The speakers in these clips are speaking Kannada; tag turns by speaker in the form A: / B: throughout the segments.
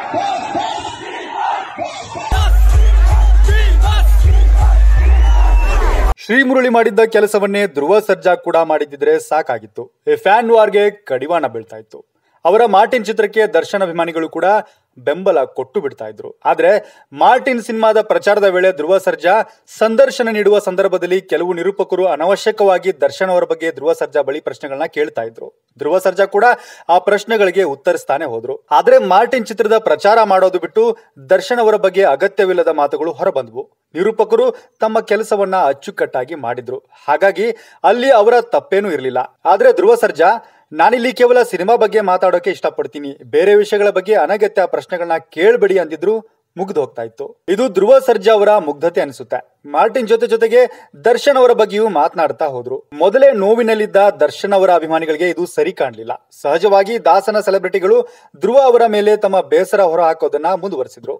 A: ಶ್ರೀಮುರಳಿ ಮಾಡಿದ್ದ ಕೆಲಸವನ್ನೇ ಧ್ರುವ ಸರ್ಜಾ ಕೂಡ ಮಾಡಿದ್ದಿದ್ರೆ ಸಾಕಾಗಿತ್ತು. ಫ್ಯಾನ್ ವಾರ್ಗೆ ಕಡಿವಾಣ ಬೀಳ್ತಾ ಇತ್ತು. ಅವರ ಮಾರ್ಟಿನ್ ಚಿತ್ರಕ್ಕೆ ದರ್ಶನ್ ಅಭಿಮಾನಿಗಳು ಕೂಡ ಬೆಂಬಲ ಕೊಟ್ಟು ಬಿಡ್ತಾ ಇದ್ರು. ಆದ್ರೆ ಮಾರ್ಟಿನ್ ಸಿನಿಮಾದ ಪ್ರಚಾರದ ವೇಳೆ ಧ್ರುವ ಸರ್ಜಾ ಸಂದರ್ಶನ ನೀಡುವ ಸಂದರ್ಭದಲ್ಲಿ ಕೆಲವು ನಿರೂಪಕರು ಅನವಶ್ಯಕವಾಗಿ ದರ್ಶನ್ ಅವರ ಬಗ್ಗೆ ಧ್ರುವ ಸರ್ಜಾ ಬಳಿ ಪ್ರಶ್ನೆಗಳನ್ನ ಕೇಳ್ತಾ ಇದ್ರು. ಧ್ರುವ ಸರ್ಜಾ ಕೂಡ ಆ ಪ್ರಶ್ನೆಗಳಿಗೆ ಉತ್ತರಿಸ್ತಾನೆ ಹೋದ್ರು. ಆದ್ರೆ ಮಾರ್ಟಿನ್ ಚಿತ್ರದ ಪ್ರಚಾರ ಮಾಡೋದು ಬಿಟ್ಟು ದರ್ಶನ್ ಅವರ ಬಗ್ಗೆ ಅಗತ್ಯವಿಲ್ಲದ ಮಾತುಗಳು ಹೊರಬಂದ್ವು. ನಿರೂಪಕರು ತಮ್ಮ ಕೆಲಸವನ್ನ ಅಚ್ಚುಕಟ್ಟಾಗಿ ಮಾಡಿದ್ರು. ಹಾಗಾಗಿ ಅಲ್ಲಿ ಅವರ ತಪ್ಪೇನೂ ಇರಲಿಲ್ಲ. ಆದ್ರೆ ಧ್ರುವ ಸರ್ಜಾ, ನಾನಿಲ್ಲಿ ಕೇವಲ ಸಿನಿಮಾ ಬಗ್ಗೆ ಮಾತಾಡೋಕೆ ಇಷ್ಟಪಡ್ತೀನಿ, ಬೇರೆ ವಿಷಯಗಳ ಬಗ್ಗೆ ಅನಗತ್ಯ ಪ್ರಶ್ನೆಗಳನ್ನ ಕೇಳಬೇಡಿ ಅಂದಿದ್ರು ಮುಗ್ದು ಹೋಗ್ತಾ ಇತ್ತು. ಇದು ಧ್ರುವ ಸರ್ಜಾ ಅವರ ಮುಗ್ಧತೆ ಅನಿಸುತ್ತೆ. ಮಾರ್ಟಿನ್ ಜೊತೆಗೆ ದರ್ಶನ್ ಅವರ ಬಗ್ಗೆಯೂ ಮಾತನಾಡ್ತಾ ಹೋದ್ರು. ಮೊದಲೇ ನೋವಿನಲ್ಲಿದ್ದ ದರ್ಶನ್ ಅವರ ಅಭಿಮಾನಿಗಳಿಗೆ ಇದು ಸರಿ ಕಾಣಲಿಲ್ಲ. ಸಹಜವಾಗಿ ದಾಸನ ಸೆಲೆಬ್ರಿಟಿಗಳು ಧ್ರುವ ಅವರ ಮೇಲೆ ತಮ್ಮ ಬೇಸರ ಹೊರ ಹಾಕೋದನ್ನ ಮುಂದುವರೆಸಿದ್ರು.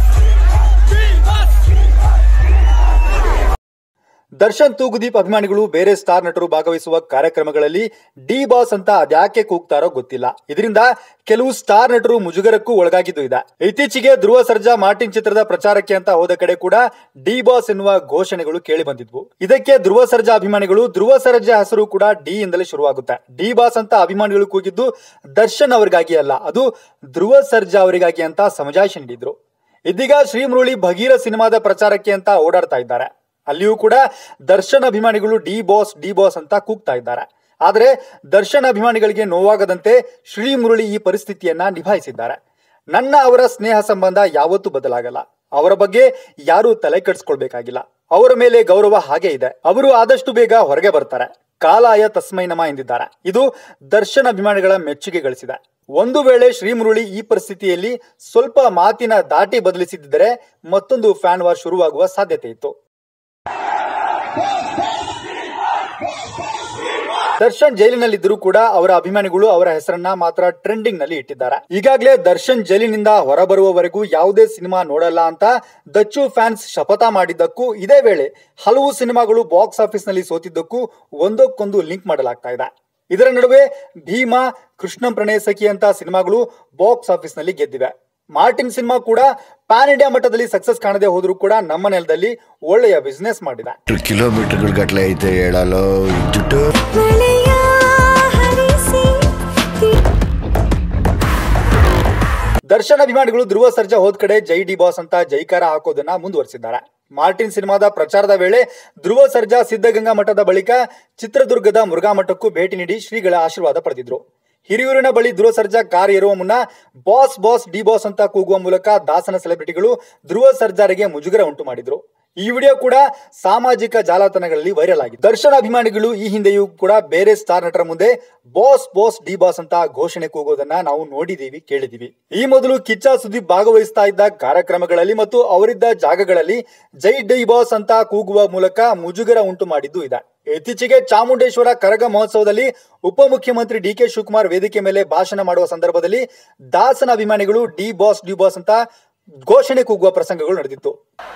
A: ದರ್ಶನ್ ತೂಗುದೀಪ್ ಅಭಿಮಾನಿಗಳು ಬೇರೆ ಸ್ಟಾರ್ ನಟರು ಭಾಗವಹಿಸುವ ಕಾರ್ಯಕ್ರಮಗಳಲ್ಲಿ ಡಿ ಬಾಸ್ ಅಂತ ಅದ್ಯಾಕೆ ಕೂಗ್ತಾರೋ ಗೊತ್ತಿಲ್ಲ. ಇದರಿಂದ ಕೆಲವು ಸ್ಟಾರ್ ನಟರು ಮುಜುಗರಕ್ಕೂ ಒಳಗಾಗಿದ್ದು ಇದೆ. ಇತ್ತೀಚೆಗೆ ಧ್ರುವ ಸರ್ಜಾ ಮಾರ್ಟಿನ್ ಚಿತ್ರದ ಪ್ರಚಾರಕ್ಕೆ ಅಂತ ಹೋದ ಕಡೆ ಕೂಡ ಡಿ ಬಾಸ್ ಎನ್ನುವ ಘೋಷಣೆಗಳು ಕೇಳಿ ಬಂದಿದ್ವು. ಇದಕ್ಕೆ ಧ್ರುವ ಸರ್ಜಾ ಅಭಿಮಾನಿಗಳು, ಧ್ರುವ ಸರ್ಜಾ ಹೆಸರು ಕೂಡ ಡಿ ಇಂದಲೇ ಶುರುವಾಗುತ್ತೆ, ಡಿ ಬಾಸ್ ಅಂತ ಅಭಿಮಾನಿಗಳು ಕೂಗಿದ್ದು ದರ್ಶನ್ ಅವರಿಗಾಗಿ ಅಲ್ಲ, ಅದು ಧ್ರುವ ಸರ್ಜಾ ಅವರಿಗಾಗಿ ಅಂತ ಸಮಜಾಯಿಷಿ ನೀಡಿದ್ರು. ಇದೀಗ ಶ್ರೀಮುರಳಿ ಭಗೀರ ಸಿನಿಮಾದ ಪ್ರಚಾರಕ್ಕೆ ಅಂತ ಓಡಾಡ್ತಾ ಇದ್ದಾರೆ. ಅಲ್ಲಿಯೂ ಕೂಡ ದರ್ಶನ್ ಅಭಿಮಾನಿಗಳು ಡಿ ಬಾಸ್ ಅಂತ ಕೂಗ್ತಾ ಇದ್ದಾರೆ. ಆದರೆ ದರ್ಶನ್ ಅಭಿಮಾನಿಗಳಿಗೆ ನೋವಾಗದಂತೆ ಶ್ರೀಮುರಳಿ ಈ ಪರಿಸ್ಥಿತಿಯನ್ನ ನಿಭಾಯಿಸಿದ್ದಾರೆ. ನನ್ನ ಅವರ ಸ್ನೇಹ ಸಂಬಂಧ ಯಾವತ್ತೂ ಬದಲಾಗಲ್ಲ. ಅವರ ಬಗ್ಗೆ ಯಾರೂ ತಲೆ ಕೆಡಿಸ್ಕೊಳ್ಬೇಕಾಗಿಲ್ಲ. ಅವರ ಮೇಲೆ ಗೌರವ ಹಾಗೆ ಇದೆ. ಅವರು ಆದಷ್ಟು ಬೇಗ ಹೊರಗೆ ಬರ್ತಾರೆ. ಕಾಲಾಯ ತಸ್ಮೈ ನಮ ಎಂದಿದ್ದಾರೆ. ಇದು ದರ್ಶನ್ ಅಭಿಮಾನಿಗಳ ಮೆಚ್ಚುಗೆ ಗಳಿಸಿದೆ. ಒಂದು ವೇಳೆ ಶ್ರೀಮುರಳಿ ಈ ಪರಿಸ್ಥಿತಿಯಲ್ಲಿ ಸ್ವಲ್ಪ ಮಾತಿನ ದಾಟಿ ಬದಲಿಸಿದ್ದರೆ ಮತ್ತೊಂದು ಫ್ಯಾನ್ ವಾರ್ ಶುರುವಾಗುವ ಸಾಧ್ಯತೆ ಇತ್ತು. ದರ್ಶನ್ ಜೈಲಿನಲ್ಲಿದ್ದರೂ ಕೂಡ ಅವರ ಅಭಿಮಾನಿಗಳು ಅವರ ಹೆಸರನ್ನ ಮಾತ್ರ ಟ್ರೆಂಡಿಂಗ್ ನಲ್ಲಿ ಇಟ್ಟಿದ್ದಾರೆ. ಈಗಾಗಲೇ ದರ್ಶನ್ ಜೈಲಿನಿಂದ ಹೊರಬರುವವರೆಗೂ ಯಾವುದೇ ಸಿನಿಮಾ ನೋಡಲ್ಲ ಅಂತ ದಚ್ಚು ಫ್ಯಾನ್ಸ್ ಶಪಥ ಮಾಡಿದ್ದಕ್ಕೂ, ಇದೇ ವೇಳೆ ಹಲವು ಸಿನಿಮಾಗಳು ಬಾಕ್ಸ್ ಆಫೀಸ್ ನಲ್ಲಿ ಸೋತಿದ್ದಕ್ಕೂ ಒಂದಕ್ಕೊಂದು ಲಿಂಕ್ ಮಾಡಲಾಗ್ತಾ ಇದೆ. ಇದರ ನಡುವೆ ಭೀಮಾ, ಕೃಷ್ಣಂ ಪ್ರಣಯ ಸಖಿ ಅಂತ ಸಿನಿಮಾಗಳು ಬಾಕ್ಸ್ ಆಫೀಸ್ ನಲ್ಲಿ ಗೆದ್ದಿವೆ. ಮಾರ್ಟಿನ್ ಸಿನಿಮಾ ಕೂಡ ಪ್ಯಾನ್ ಇಂಡಿಯಾ ಮಟ್ಟದಲ್ಲಿ ಸಕ್ಸಸ್ ಕಾಣದೆ ಹೋದ್ರೂ ಕೂಡ ನಮ್ಮ ನೆಲದಲ್ಲಿ ಒಳ್ಳೆಯ ಬಿಸ್ನೆಸ್ ಮಾಡಿದೆ.
B: ಕಿಲೋಮೀಟರ್ ಗಟ್ಟಲೆ ಐತೆ ಹೇಳಲು.
A: ದರ್ಶನ್ ಅಭಿಮಾನಿಗಳು ಧ್ರುವ ಸರ್ಜಾ ಹೋದ್ ಕಡೆ ಜೈ ಡಿ ಬಾಸ್ ಅಂತ ಜೈಕಾರ ಹಾಕೋದನ್ನ ಮುಂದುವರೆಸಿದ್ದಾರೆ. ಮಾರ್ಟಿನ್ ಸಿನಿಮಾದ ಪ್ರಚಾರದ ವೇಳೆ ಧ್ರುವ ಸರ್ಜಾ ಸಿದ್ಧಗಂಗಾ ಮಠದ ಬಳಿಕ ಚಿತ್ರದುರ್ಗದ ಮುರುಘಾ ಮಠಕ್ಕೂ ಭೇಟಿ ನೀಡಿ ಶ್ರೀಗಳ ಆಶೀರ್ವಾದ ಪಡೆದಿದ್ರು. ಹಿರಿಯೂರಿನ ಬಳಿ ಧ್ರುವ ಸರ್ಜಾ ಕಾರ್ ಏರುವ ಮುನ್ನ ಬಾಸ್ ಡಿ ಬಾಸ್ ಅಂತ ಕೂಗುವ ಮೂಲಕ ದಾಸನ ಸೆಲೆಬ್ರಿಟಿಗಳು ಧ್ರುವ ಸರ್ಜಾರಿಗೆ ಮುಜುಗರ ಉಂಟು ಮಾಡಿದ್ರು. ಈ ವಿಡಿಯೋ ಕೂಡ ಸಾಮಾಜಿಕ ಜಾಲತಾಣಗಳಲ್ಲಿ ವೈರಲ್ ಆಗಿದೆ. ದರ್ಶನ್ ಅಭಿಮಾನಿಗಳು ಈ ಹಿಂದೆಯೂ ಕೂಡ ಬೇರೆ ಸ್ಟಾರ್ ನಟರ ಮುಂದೆ ಬಾಸ್ ಡಿ ಬಾಸ್ ಅಂತ ಘೋಷಣೆ ಕೂಗೋದನ್ನ ನಾವು ನೋಡಿದೀವಿ, ಕೇಳಿದೀವಿ. ಈ ಮೊದಲು ಕಿಚ್ಚ ಸುದೀಪ್ ಭಾಗವಹಿಸ್ತಾ ಇದ್ದ ಕಾರ್ಯಕ್ರಮಗಳಲ್ಲಿ ಮತ್ತು ಅವರಿದ್ದ ಜಾಗಗಳಲ್ಲಿ ಜೈ ಡಿ ಬಾಸ್ ಅಂತ ಕೂಗುವ ಮೂಲಕ ಮುಜುಗರ ಉಂಟು ಮಾಡಿದ್ದು ಇದೆ. ಇತ್ತೀಚೆಗೆ ಚಾಮುಂಡೇಶ್ವರ ಕರಗ ಮಹೋತ್ಸವದಲ್ಲಿ ಉಪಮುಖ್ಯಮಂತ್ರಿ ಡಿ.ಕೆ. ಶಿವಕುಮಾರ್ ವೇದಿಕೆ ಮೇಲೆ ಭಾಷಣ ಮಾಡುವ ಸಂದರ್ಭದಲ್ಲಿ ದಾಸನ ಅಭಿಮಾನಿಗಳು ಡಿ ಬಾಸ್ ಅಂತ ಘೋಷಣೆ ಕೂಗುವ ಪ್ರಸಂಗಗಳು ನಡೆದಿತ್ತು.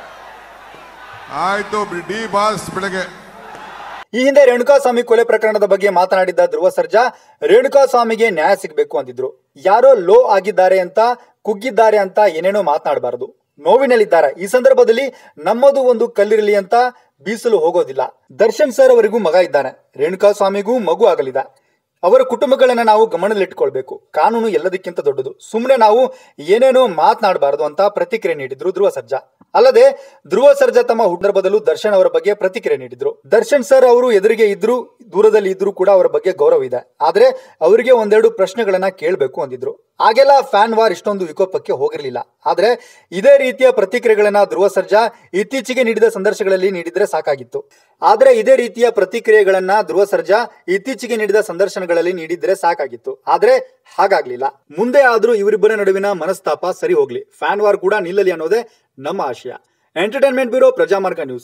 C: ಡಿ ಬಾಸ್ ಬೆಳಗ್ಗೆ
A: ಈ ಹಿಂದೆ ರೇಣುಕಾಸ್ವಾಮಿ ಕೊಲೆ ಪ್ರಕರಣದ ಬಗ್ಗೆ ಮಾತನಾಡಿದ್ದ ಧ್ರುವ ಸರ್ಜಾ, ರೇಣುಕಾಸ್ವಾಮಿಗೆ ನ್ಯಾಯ ಸಿಗಬೇಕು ಅಂದಿದ್ರು. ಯಾರೋ ಲೋ ಆಗಿದ್ದಾರೆ ಅಂತ, ಕುಗ್ಗಿದ್ದಾರೆ ಅಂತ ಏನೇನೋ ಮಾತನಾಡಬಾರದು. ನೋವಿನಲ್ಲಿದ್ದಾರೆ. ಈ ಸಂದರ್ಭದಲ್ಲಿ ನಮ್ಮದು ಒಂದು ಕಲ್ಲಿರಲಿ ಅಂತ ಬೀಸಲು ಹೋಗೋದಿಲ್ಲ. ದರ್ಶನ್ ಸರ್ ಅವರಿಗೂ ಮಗ ಇದ್ದಾನೆ, ರೇಣುಕಾಸ್ವಾಮಿಗೂ ಮಗು ಆಗಲಿದೆ. ಅವರ ಕುಟುಂಬಗಳನ್ನ ನಾವು ಗಮನದಲ್ಲಿಟ್ಟುಕೊಳ್ಬೇಕು. ಕಾನೂನು ಎಲ್ಲದಕ್ಕಿಂತ ದೊಡ್ಡದು. ಸುಮ್ಮನೆ ನಾವು ಏನೇನೋ ಮಾತನಾಡಬಾರದು ಅಂತ ಪ್ರತಿಕ್ರಿಯೆ ನೀಡಿದ್ರು ಧ್ರುವ ಸರ್ಜಾ. ಅಲ್ಲದೆ ಧ್ರುವ ಸರ್ಜಾ ತಮ್ಮ ಹುಟ್ಟರ ಬದಲು ದರ್ಶನ್ ಅವರ ಬಗ್ಗೆ ಪ್ರತಿಕ್ರಿಯೆ ನೀಡಿದ್ರು. ದರ್ಶನ್ ಸರ್ ಅವರು ಎದುರಿಗೆ ಇದ್ರು, ದೂರದಲ್ಲಿ ಇದ್ರು ಕೂಡ ಅವರ ಬಗ್ಗೆ ಗೌರವ ಇದೆ. ಆದ್ರೆ ಅವರಿಗೆ ಒಂದೆರಡು ಪ್ರಶ್ನೆಗಳನ್ನ ಕೇಳಬೇಕು ಅಂದಿದ್ರು. ಆಗೆಲ್ಲ ಫ್ಯಾನ್ ವಾರ್ ಇಷ್ಟೊಂದು ವಿಕೋಪಕ್ಕೆ ಹೋಗಿರಲಿಲ್ಲ. ಆದ್ರೆ ಇದೇ ರೀತಿಯ ಪ್ರತಿಕ್ರಿಯೆಗಳನ್ನ ಧ್ರುವ ಸರ್ಜಾ ಇತ್ತೀಚೆಗೆ ನೀಡಿದ ಸಂದರ್ಶನಗಳಲ್ಲಿ ನೀಡಿದ್ರೆ ಸಾಕಾಗಿತ್ತು. ಆದ್ರೆ ಇದೇ ರೀತಿಯ ಪ್ರತಿಕ್ರಿಯೆಗಳನ್ನ ಧ್ರುವ ಸರ್ಜಾ ಇತ್ತೀಚೆಗೆ ನೀಡಿದ ಸಂದರ್ಶನಗಳಲ್ಲಿ ನೀಡಿದ್ರೆ ಸಾಕಾಗಿತ್ತು. ಆದ್ರೆ ಹಾಗಾಗ್ಲಿಲ್ಲ. ಮುಂದೆ ಆದ್ರೂ ಇವರಿಬ್ಬರ ನಡುವಿನ ಮನಸ್ತಾಪ ಸರಿ ಹೋಗ್ಲಿ, ಫ್ಯಾನ್ ವಾರ್ ಕೂಡ ನಿಲ್ಲಲಿ ಅನ್ನೋದೇ ನಮ್ಮ ಆಶಯ. Entertainment bureau, Prajamarga news.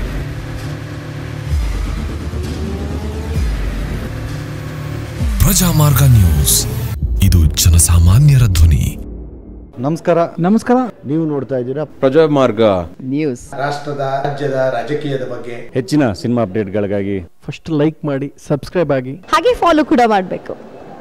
D: Prajamarga news, ಇದು ಜನಸಾಮಾನ್ಯರ ಧ್ವನಿ.
E: ನಮಸ್ಕಾರ.
F: ನೀವು ನೋಡ್ತಾ ಇದ್ದೀರಾ
E: ಪ್ರಜಾಮಾರ್ಗ
F: ನ್ಯೂಸ್. ರಾಷ್ಟ್ರದ, ರಾಜ್ಯದ, ರಾಜಕೀಯದ ಬಗ್ಗೆ
E: ಹೆಚ್ಚಿನ ಸಿನಿಮಾ ಅಪ್ಡೇಟ್ಗಳಿಗಾಗಿ
G: ಫಸ್ಟ್ ಲೈಕ್ ಮಾಡಿ, ಸಬ್ಸ್ಕ್ರೈಬ್ ಆಗಿ,
H: ಹಾಗೆ ಫಾಲೋ ಕೂಡ ಮಾಡಬೇಕು.